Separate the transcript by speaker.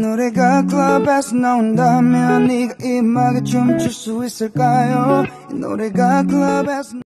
Speaker 1: 노래가 클럽에서 나온다면 네가 이 음악에 춤출 수 있을까요? 이 노래가 클럽에서